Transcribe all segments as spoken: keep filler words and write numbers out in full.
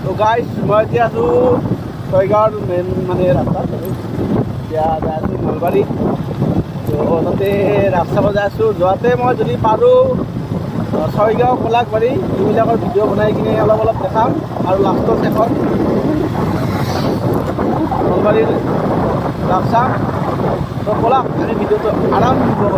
তো গাইজ মই এতিয়া আছোঁ ছয়গাঁৱৰ মেইন মানে ৰাস্তাত এতিয়া যাই আছোঁ নলবাৰী। তো তাতে ৰাস্তা বজাই আছোঁ। যোৱাতে মই যদি পাৰোঁ ছয়গাঁও কলাকবাৰী এইবিলাকৰ ভিডিঅ' বনাই কিনে অলপ অলপ দেখাম আৰু লাষ্টত এখন নলবাৰীৰ ৰাস্তা। তো কলাক আমি ভিডিঅ'টো আৰম্ভ কৰোঁ।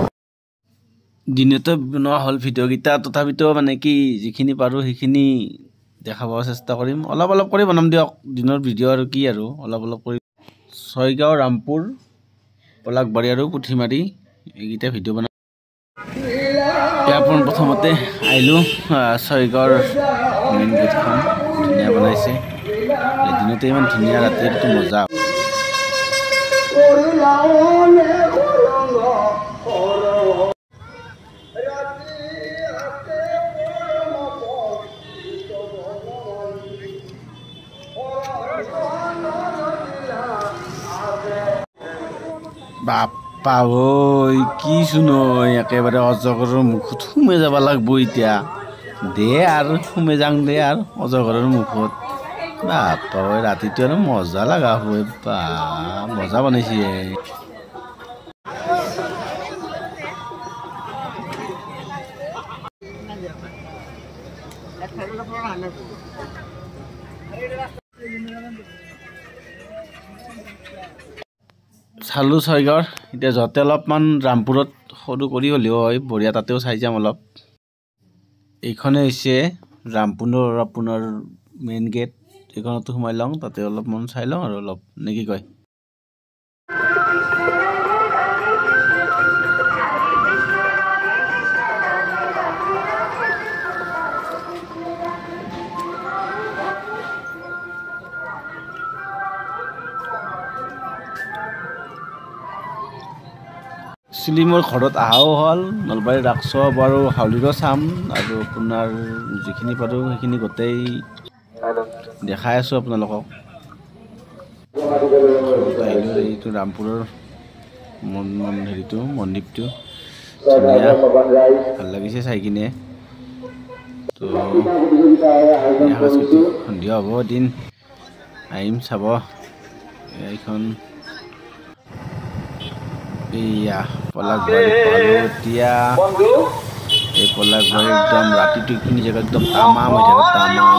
দিনতে বনোৱা হ'ল ভিডিঅ'কেইটা, তথাপিতো মানে কি যিখিনি পাৰোঁ সেইখিনি দেখাব চেষ্টা কৰিম। অলপ অলপ কৰি বনাম দিয়ক, দিনৰ ভিডিঅ' আৰু কি আৰু অলপ অলপ কৰি। ছয়গাঁও, ৰামপুৰ, পলাকবাৰী আৰু পুঠিমাৰী এইকেইটা ভিডিঅ' বনাম। ইয়াৰ প্ৰথমতে আহিলোঁ ছয়গাঁৱৰ মেইন গেটখন, ধুনীয়া বনাইছে। দিনতে ইমান ধুনীয়া, ৰাতিটো মজা। বাপ্পা ঐ কি শুনো, একেবাৰে অজগৰৰ মুখত সোমাই যাব লাগব এতিয়া। দে আৰু সোমাই যাং দে আৰু অজগৰৰ মুখত। বাপ্পা ঐ ৰাতিটো আৰু মজা লগা হয়, বা মজা বনাইছে। চালোঁ ছয়গাঁৱৰ, এতিয়া য'তে অলপমান ৰামপুৰত সৰু কৰি হ'লেও হয় বঢ়িয়া, তাতেও চাই যাম অলপ। এইখনে হৈছে ৰামপুৰৰ আপোনাৰ মেইন গেট, এইখনতো সোমাই লওঁ, তাতে অলপমান চাই লওঁ আৰু অলপ, নে কি কয়? একচুৱেলি মোৰ ঘৰত অহাও হ'ল, নলবাৰীৰ ৰাসো বাৰু হাউলিৰো চাম, আৰু আপোনাৰ যিখিনি পাৰোঁ সেইখিনি গোটেই দেখাই আছোঁ আপোনালোকক। ঘৰত আহিলোঁ, এইটো ৰামপুৰৰ হেৰিটো মন্দিৰটো ধুনীয়া, ভাল লাগিছে চাই কিনে। তো সাংস্কৃতিক সন্ধিয়া হ'ব এদিন, আহিম চাব। এইখন এইয়া পলাকবাৰী পালোঁ এতিয়া। এই পলাকবাৰী একদম ৰাতিটো এইখিনি জেগা একদম তামাম হৈ থাকে, তামাম।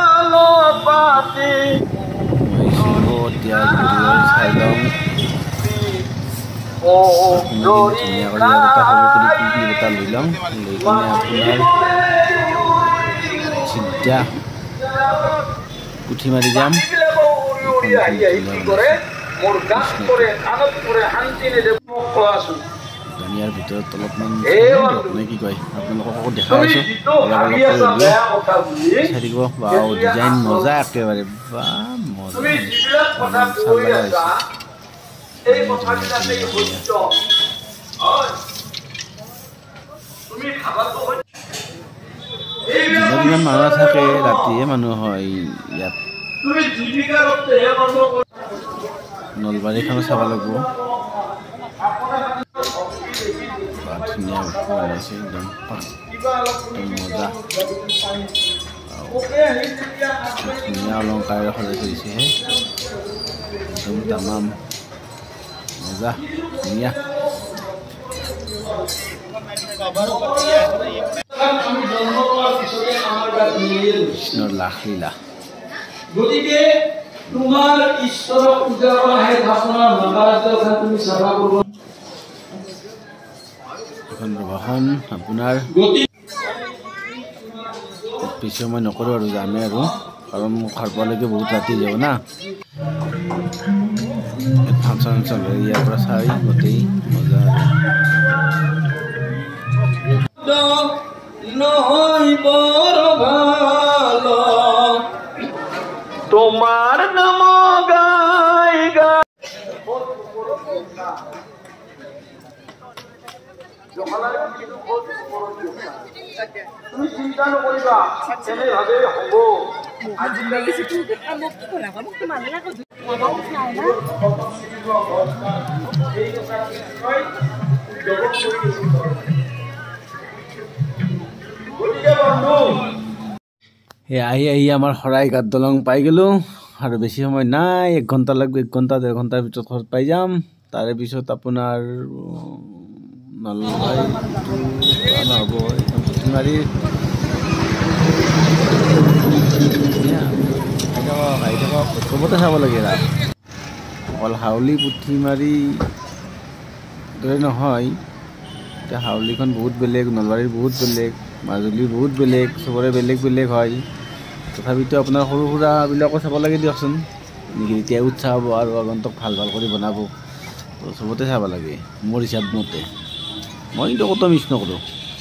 এতিয়া চাই লওঁ ধুনীয়া কৰি এটা সৰু কৰি ক্লিপ এটা লৈ লওঁ, লৈ কিনে আপোনাৰ চিধা পুঠিমাৰি যাম। ধুনীয়াৰ ভিতৰত অলপমান নে কি কয়, আপোনালোকক দেখাই আছোঁ অলপ অলপ চাই থাকিব। বা ডিজাইন মজা একেবাৰে, বা মজা চাল লগা হৈছে। দিনত ইমান মানুহ নাথাকে, ৰাতিহে মানুহ হয় ইয়াত। নলবাৰীখনো চাব লাগিব, ধুনীয়া বনাইছে একদম, একদম মজা। ধুনীয়া অলংকাৰে সজাই থৈছে, একদম তামাম মজা, ধুনীয়া। কৃষ্ণৰ লাখলীলা। গতিকে তোমাৰ ঈশ্বৰক পূজা কৰা হে ধাপনা মহাৰাজৰ তুমি সেৱা কৰিব। এখন প্ৰভাখন আপোনাৰ পিছে মই নকৰোঁ আৰু যামে আৰু, কাৰণ মোক খাৰ পোৱালৈকে বহুত ৰাতি যাব না। ফাংচন চাংচন ইয়াৰ পৰা চাই গোটেই মজা। তোমার নাম গাই গাই তুমি চিন্তা নকৰিবা, তেনেভাৱে হ'ব। এই আহি আহি আমাৰ শৰাইঘাট দলং পাই গ'লোঁ আৰু বেছি সময় নাই, এক ঘণ্টা লাগব, এক ঘণ্টা ডেৰ ঘণ্টাৰ ভিতৰত ঘৰত পাই যাম। তাৰে পিছত আপোনাৰ নলবাৰী নহ'ব এইখন পুঠিমাৰি আহি থাকক চবতে চাব লাগে ৰাস। অকল হাউলি পুঠিমাৰি দৰে নহয়, এতিয়া হাউলিখন বহুত বেলেগ, নলবাৰীৰ বহুত বেলেগ, মাজুলীৰ বহুত বেলেগ, চবৰে বেলেগ বেলেগ হয়। তথাপিতো আপোনাৰ সৰু সুৰাবিলাকো চাব লাগে দিয়কচোন, নেকি এতিয়া উৎসাহ হ'ব আৰু আগন্তক ভাল ভাল কৰি বনাব, তো চবতে চাব লাগে মোৰ হিচাপ মতে। মই কিন্তু ক'তো মিছ নকৰোঁ।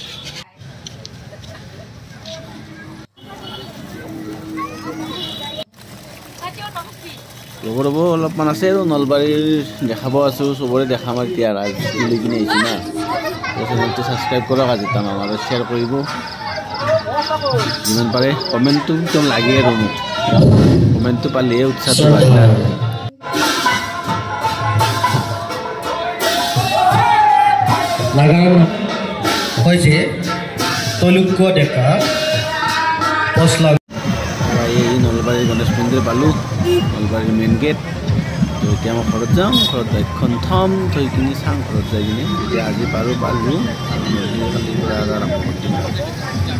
ৰ'ব ৰ'ব অলপমান আছে আৰু নলবাৰীৰ দেখাব আছোঁ, চবৰে দেখাম আৰু এতিয়া ৰাজ তুলি কিনে আহিছোঁ না। চেনেলটো ছাবস্ক্ৰাইব কৰক আজি তামাম আৰু শ্বেয়াৰ কৰিব যিমান পাৰে। কমেণ্টটো একদম লাগে আৰু মোক, কমেণ্টটো পালেহে উৎসাহটো বাঢ়ে আৰু। লাগান হৈছে তলুক্য ডেকা পচলা। এই নলবাৰীৰ গণেশ মন্দিৰ পালোঁ, নলবাৰীৰ মেইন গেট। তো এতিয়া মই ঘৰত যাওঁ, ঘৰত বাইকখন থ'ম, থৈ কিনি চাওঁ ঘৰত যাই কিনে। এতিয়া আজি পাৰোঁ পালোঁ আৰু কালিৰ পৰা আৰু আৰম্ভ কৰিম।